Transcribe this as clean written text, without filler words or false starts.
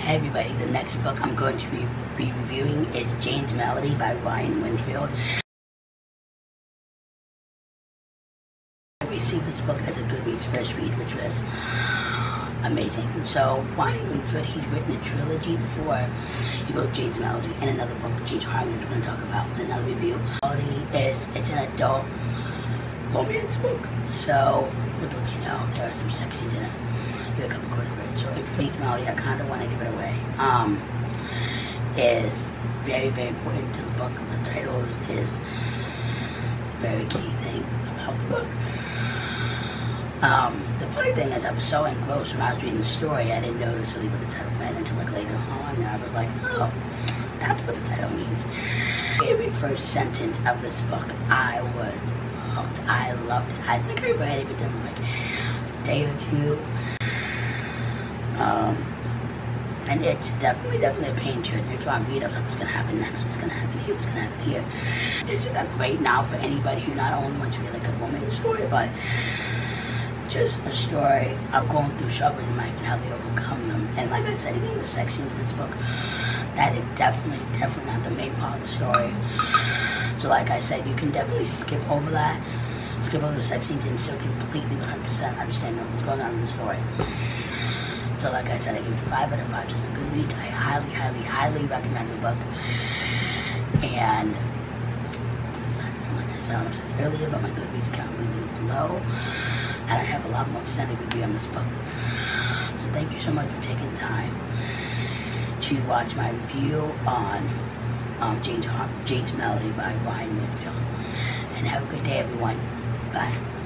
Hey everybody, the next book I'm going to be reviewing is Jane's Melody by Winfield. I received this book as a Goodreads first read, which was amazing. So Winfield, he's written a trilogy before. He wrote Jane's Melody and another book, Jane's Harmony, we're going to talk about in another review. It's an adult romance book, so we'll let you know there are some sex scenes in it. A couple curse words. So if you read Melody, I kind of want to give it away. Is very, very important to the book. The title is a very key thing about the book. The funny thing is, I was so engrossed when I was reading the story, I didn't notice really what the title meant until like later on. And I was like, oh, that's what the title means. The very first sentence of this book, I was hooked. I loved it. I think I read it within like a day or two. And it's definitely a pain to every time I read. I was like, what's gonna happen next? What's gonna happen here? What's gonna happen here? This is a great novel for anybody who not only wants to read like a romance story, but just a story of going through struggles in life and how they overcome them. And like I said, even the sex scenes in this book, that is definitely not the main part of the story. So like I said, you can definitely skip over that. Skip over the sex scenes and still completely 100% understand what's going on in the story. So like I said, I give it a 5 out of 5. Just a good read. I highly recommend the book. And like I said, I don't know if I said earlier, but my Goodreads account will be linked below. And I have a lot more extended review on this book. So thank you so much for taking the time to watch my review on Jane's Melody by Winfield. And have a good day, everyone. Bye.